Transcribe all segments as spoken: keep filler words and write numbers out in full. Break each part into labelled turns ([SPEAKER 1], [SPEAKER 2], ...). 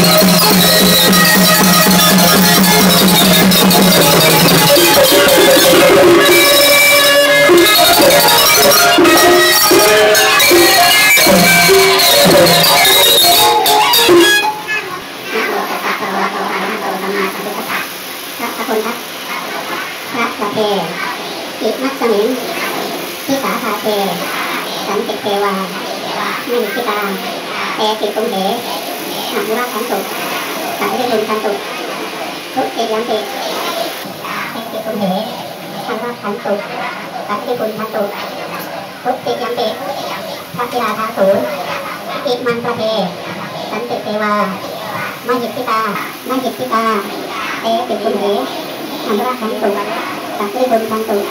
[SPEAKER 1] อิมัสมิงทิสาธาเตสันติเทวาไม่มีทิตาเตติตุงเหอนุรักขันตุสันติตุนขันตุทุติยัมติเตติตุงเหอนุรักขันตุสันติตุนขันตุทุติยัมติทัพพิราธาสูอิมันประเทสันติเทวาไม่มีทิตาไม่มีทิตาเตติตุงเหอนุรักขันตุสันติตุนขันตุ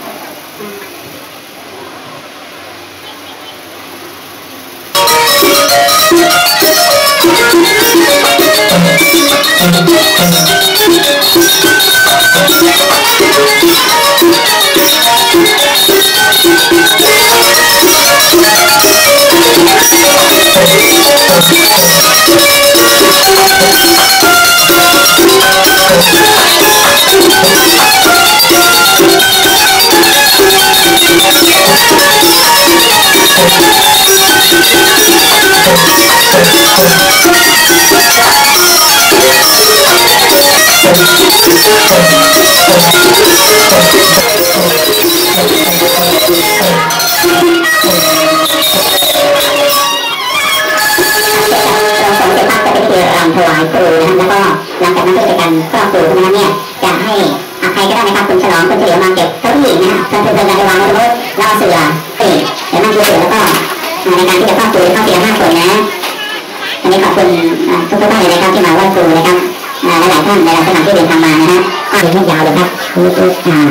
[SPEAKER 1] ถวายครูนะครับแล้วก็หลังจากนั้นก็จะเป็นการครอบครูเพราะฉะนั้นเนี่ยจะให้ใครก็ได้นะครับคุณฉลองคุณเฉลียวมาเก็บเก้าอี้นะฮะเพื่อเป็นการวางไว้บนเราเสือเอ๊ะเดี๋ยวนั่งดูเสือแล้วก็ในการที่จะครอบครูเข้าทีละห้าคนนะอันนี้ขอบคุณทุกท่านเลยนะครับที่มาไหว้ครูนะครับหลายๆท่านในลักษณะที่เรียนทำมานะฮะก็เป็นเรื่องยาวเลยครับคือคืออ่า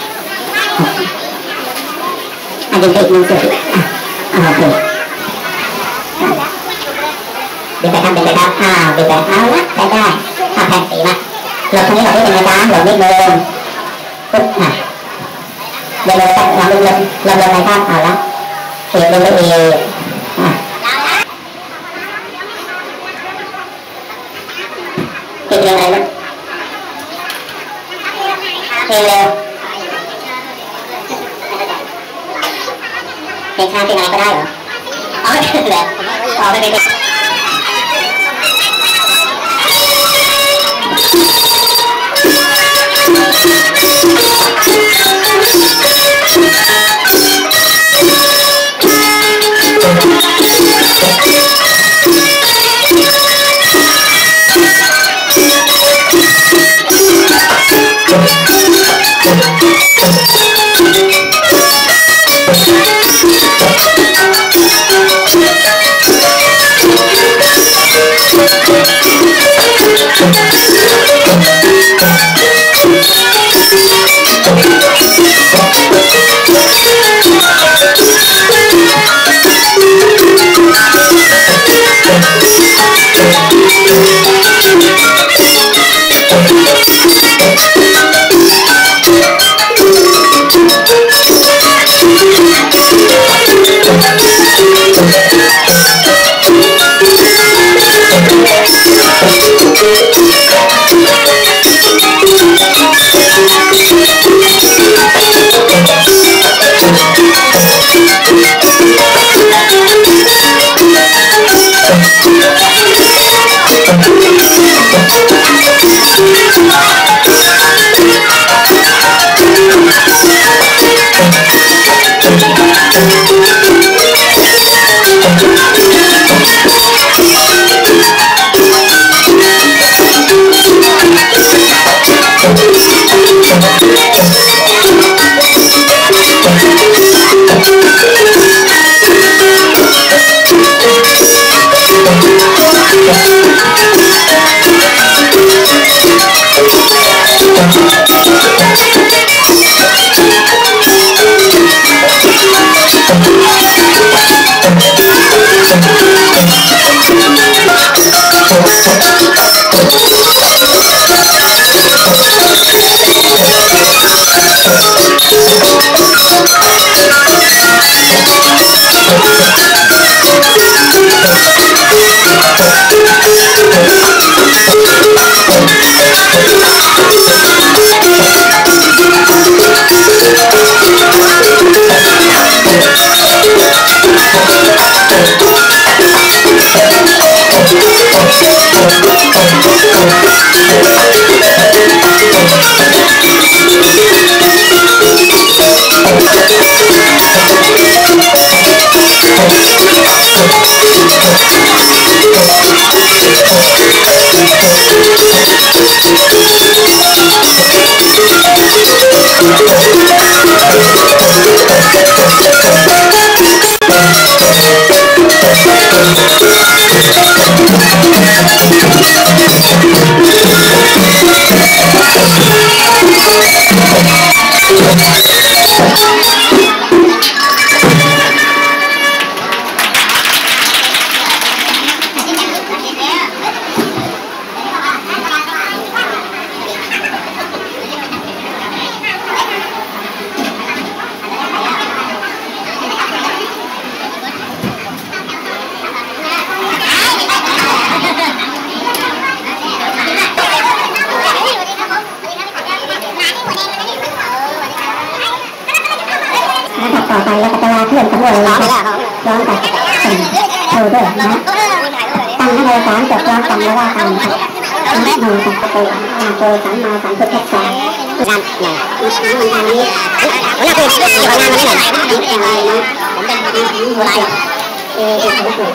[SPEAKER 1] อันนี้เป็นหนึ่งเสืออ่าโอเคเดี๋ยวไปทำเป็นไปครับอ้าวเดี๋ยวไปเอาละได้ได้ทำแผ่นสีมาหลบตรงนี้หลบนิดนึงนะจ๊ะหลบนิดนึงปึ๊บอ่ะเดี๋ยวเราตัดเราลงลงลงลงไปครับเอาละเขียนลงไปเองอ่ะติดยังไงนะเพลงเร็วเพลงช้าเพลงอะไรก็ได้เหรออ๋อไม่เป็นไรอ๋อไม่เป็นไร
[SPEAKER 2] Thank you.
[SPEAKER 1] ต่อไปเราจะลาเพื่อนสำรวจร้องร้องกับสิ่งโชว์ด้วยนะตั้งให้เราสารจดร้องกันแล้วว่ากันครับนะโมตัสสะภะคะวะโตอะระหะโตสัมมาสัมพุทธัสสะงานไหนงานนี้หัวหน้าคืออยู่งานวันนี้หน่อยนะผมเป็นหัวหน้าเออเออเอ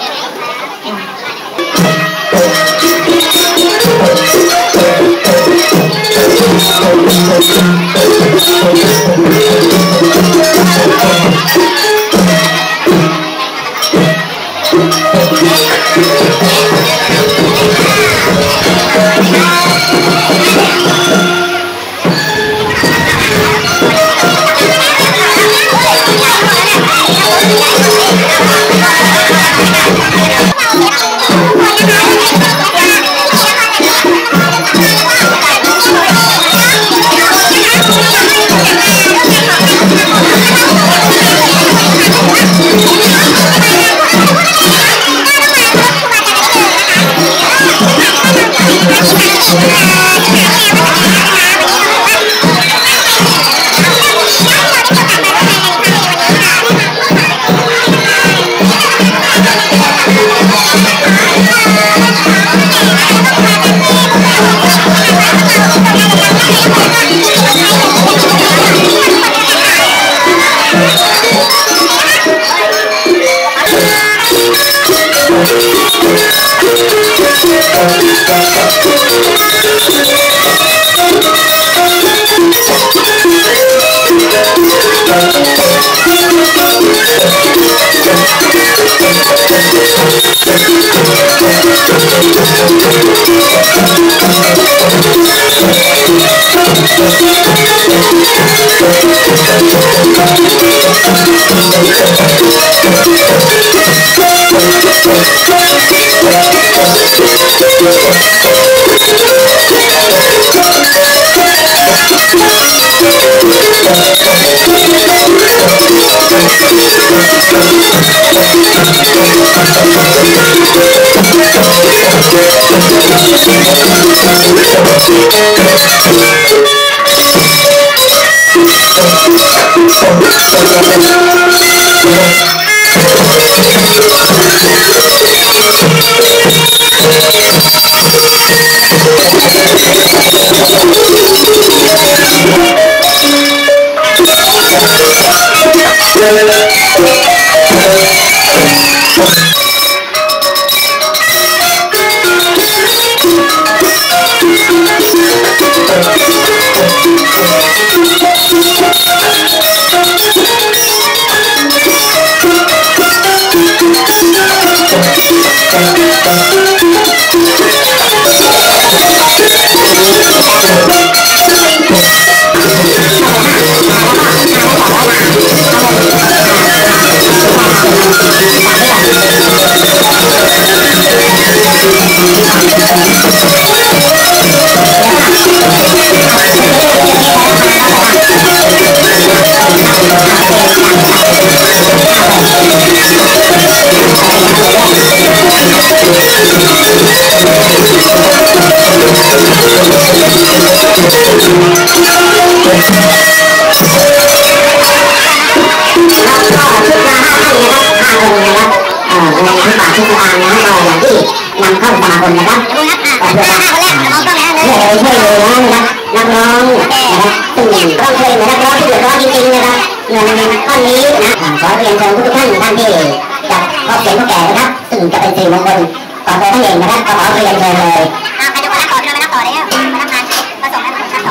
[SPEAKER 1] จะเป็นสี่มงคลต่อตัวท่านเองนะครับขอเรียนเชิญเลย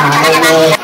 [SPEAKER 2] ไม่มี